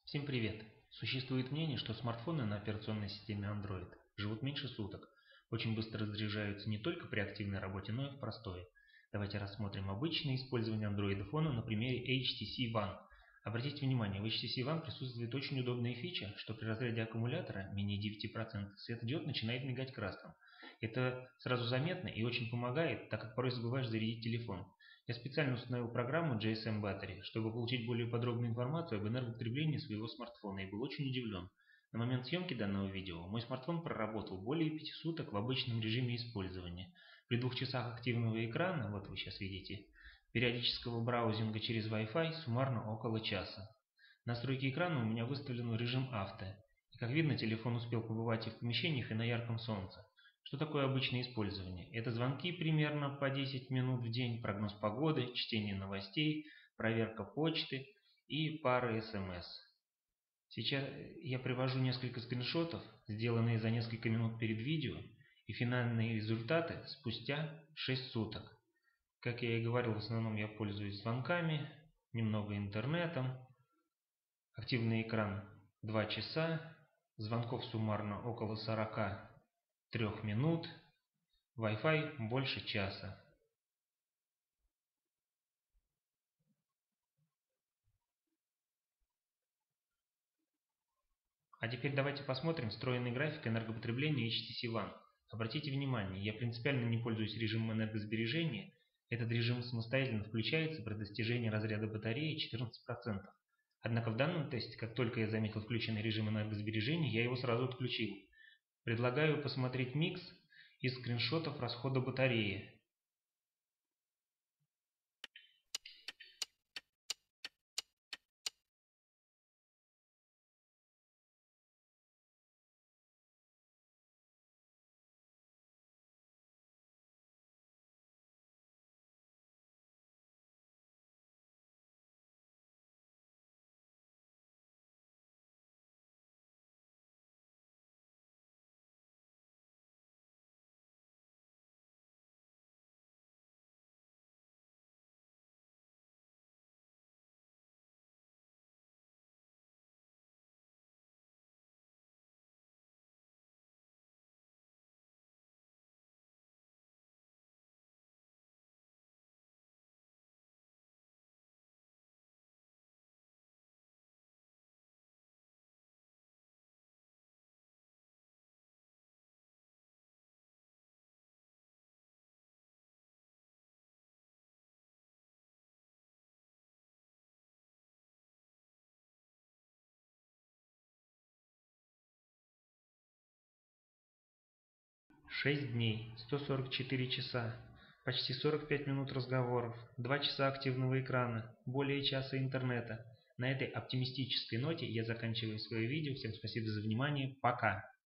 Всем привет! Существует мнение, что смартфоны на операционной системе Android живут меньше суток, очень быстро разряжаются не только при активной работе, но и в простое. Давайте рассмотрим обычное использование Android фона на примере HTC One. Обратите внимание, в HTC One присутствует очень удобная фича, что при разряде аккумулятора менее 9% светодиод начинает мигать красным. Это сразу заметно и очень помогает, так как порой забываешь зарядить телефон. Я специально установил программу GSM Battery, чтобы получить более подробную информацию об энергопотреблении своего смартфона, и был очень удивлен. На момент съемки данного видео мой смартфон проработал более 5 суток в обычном режиме использования. При 2 часах активного экрана, вот вы сейчас видите, периодического браузинга через Wi-Fi суммарно около часа. Настройки экрана у меня выставлены в режим авто. И как видно, телефон успел побывать и в помещениях, и на ярком солнце. Что такое обычное использование? Это звонки примерно по 10 минут в день, прогноз погоды, чтение новостей, проверка почты и пара смс. Сейчас я привожу несколько скриншотов, сделанные за несколько минут перед видео, и финальные результаты спустя 6 суток. Как я и говорил, в основном я пользуюсь звонками, немного интернетом. Активный экран 2 часа, звонков суммарно около 43 минут, Wi-Fi больше часа. А теперь давайте посмотрим встроенный график энергопотребления HTC One. Обратите внимание, я принципиально не пользуюсь режимом энергосбережения. Этот режим самостоятельно включается при достижении разряда батареи 14%. Однако в данном тесте, как только я заметил включенный режим энергосбережения, я его сразу отключил. Предлагаю посмотреть микс из скриншотов расхода батареи. Шесть дней, 144 часа, почти 45 минут разговоров, 2 часа активного экрана, более часа интернета. На этой оптимистической ноте я заканчиваю свое видео. Всем спасибо за внимание. Пока!